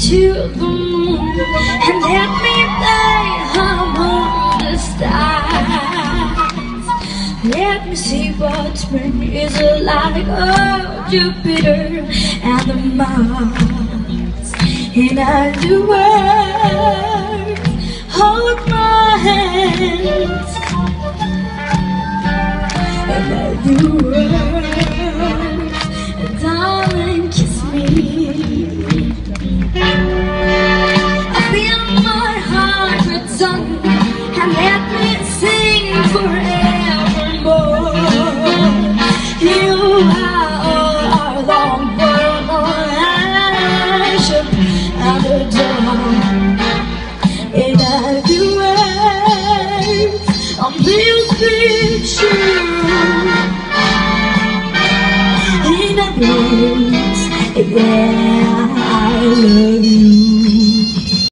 to the moon and let me play among the stars. Let me see what spring is like. Oh, Jupiter and the Mars in a new world. Hold my hands in a new world. Darling, kiss me. I feel my heart return and let me sing forevermore. You are all our long world on worship and adore. In a new world, on this picture, in a place where I live.